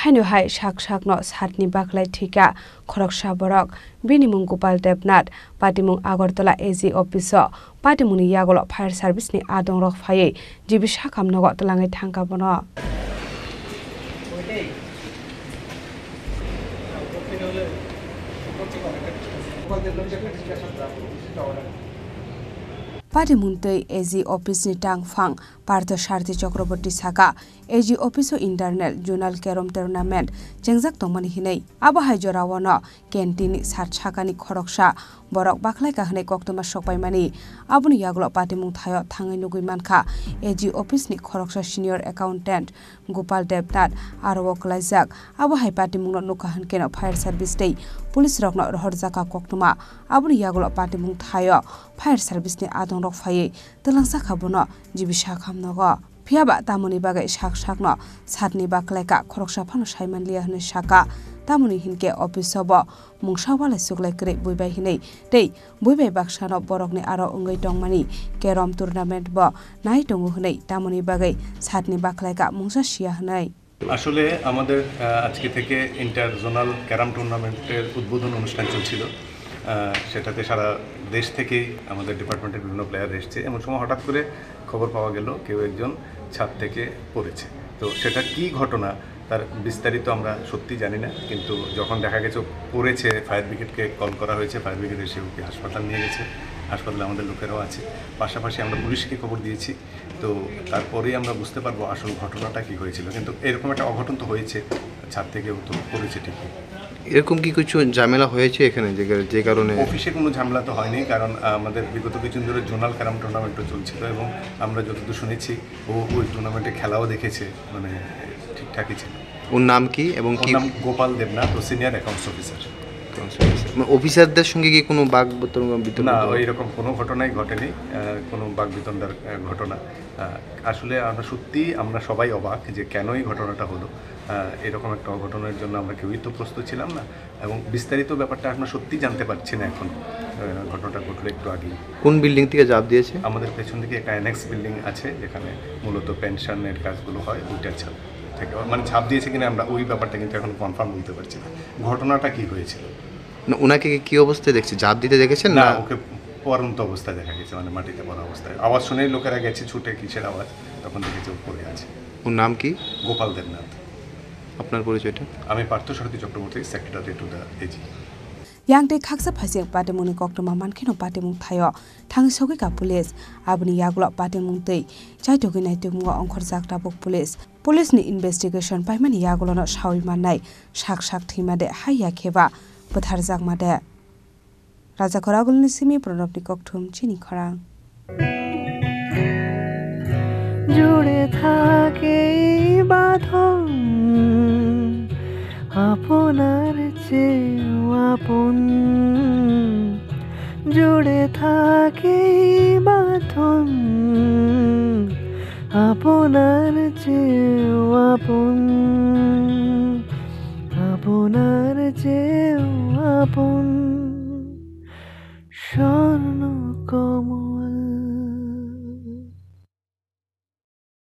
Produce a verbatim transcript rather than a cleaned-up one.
Haino hai Sak Sak no satni Bakhlaiwi Thwikha Khoroksa Borok Bini Mung Gopal Debnath Patimung Agartala A G Office Patimung ni Yakulo Fire Service ni Adongrok Phaiwi Jibi Sakham Nogo Twlangwi Thangkha Bono Patimung tei A G Office ni tangfang Partho Sarthi Chakraborty Saka A G Office Internal Journal Kerom Tournament jengjak tongmani hinei abo hai jorawano canteen Sak Sak ni Khoroksa Borok Bakhlaiwi kahne koktoma sokpaimani aboni Yakulo Patimung thayo thangai nugui mankha A G Office ni Khoroksa Senior Accountant Gopal Debnath aro klaijak abo hai Patimung no nukahan keno Fire Service tei Police rokno rohorjaka koktoma aboni Yakulo Patimung thayo Fire Service ni Adongrok Phaiwi Twlangwi Bono jibi Sakham Nogo Phiaba tamoni bagai Sak Sak no satni Bakhlaiwi Khoroksa phano saiman liya hne saka tamoni hinke office bo mungsa wala suklai kre buibai hinei tei buibai baksano borokni aro ungoi tongmani kerom tournament bo nai tongu hnei tamoni bagai satni Bakhlaiwi mungsa sia hnei আসলে আমাদের আজকে থেকে inter zonal carrom টুর্নামেন্টের উদ্বোধন অনুষ্ঠান চলছিল সেটাতে সারা দেশ থেকেই আমাদের ডিপার্টমেন্টের বিভিন্ন প্লেয়ার এসেছে এমন সময় হঠাৎ করে খবর পাওয়া গেল কেউ একজন ছাদ থেকে পড়েছে তো সেটা কি ঘটনা তার বিস্তারিত আমরা সত্যি জানি না কিন্তু যখন দেখা গেছে পড়েছে ফায়ার ব্রিগেডকে কল করা হয়েছে ফায়ার ব্রিগেড এসে ওকে হাসপাতাল নিয়ে গেছে হাসপাতালে আমাদের লোকেরাও আছে পাশাপাশি আমরা পুলিশকে খবর দিয়েছি তো তারপরেই আমরা বুঝতে পারবো আসল ঘটনাটা কি হয়েছিল কিন্তু এরকম একটা অঘটন তো হয়েছে ছাদ থেকে তো পড়েছে ঠিকই এরকম কি কিছু ঝামেলা হয়েছে এখানে যে কারণে অফিসে কোনো ঝামেলা তো হয়নি কারণ আমাদের বিগত কিছুদিন ধরে জোনাল ক্যারাম টুর্নামেন্টও চলছিল এবং আমরা যতদূর শুনেছি ও ওই টুর্নামেন্টে খেলাও দেখেছে মানে ঠিকঠাকই ছিল ওর নাম কি এবং কি নাম গোপাল দেবনাথ ও সিনিয়র অ্যাকাউন্টস অফিসার অফিসারদের সঙ্গে কি কোনো বাক বিতণ্ডা না এরকম কোনো ঘটনাই ঘটেনি কোনো বাক বিতণ্ডার ঘটনা আসলে আমরা সত্যি আমরা সবাই অবাক যে কেনই ঘটনাটা হলো এরকম একটা অঘটনের জন্য আমরা কেউই তো প্রস্তুত ছিলাম না এবং বিস্তারিত ব্যাপারটা আমরা সত্যি জানতে পারছি না এখন ঘটনাটা ঘটলো একটু আগেই কোন বিল্ডিং থেকে ঝাঁপ দিয়েছে আমাদের পেছন দিকে একটা অ্যানেক্স বিল্ডিং আছে যেখানে মূলত পেনশনের কাজগুলো হয় ওইটার ছাদ থেকে মানে ঝাঁপ দিয়েছে কিনা আমরা ওই ব্যাপারটা কিন্তু এখন কনফার্ম বলতে পারছি না ঘটনাটা কি হয়েছিল ওনাকে কি অবস্থায় দেখছি ঝাঁপ দিতে দেখেছেন না ওকে পরন্ত অবস্থায় দেখা গেছে মানে মাটিতে পড়া অবস্থায় আওয়াজ শুনেই লোকেরা গেছে ছুটে কিসের আওয়াজ তখন দেখেছে ও পড়ে আছে ওর নাম কি গোপাল দেবনাথ আপনার পরিচয়টা আমি Partha Sarathi Chakraborty secretary to the AG yang tei khaksa phasing Patimung ni koktoma mankhino Patimung thayo thang sogi ka police abni Yakulo Patimung tei chaitogi nai tumwa ongkhor jakta bok police police ni investigation paimani Yakulo no sawi manai Sak Sak thimade haiya kheba pothar jakmade raja khoragul ni simi pranab ni kokthum chini khorang জুড়ে থাকে বাঁধন আপনার চেয়েও আপন জুড়ে থাকে বাঁধন আপনার চেয়েও আপন আপনার চেয়েও আপন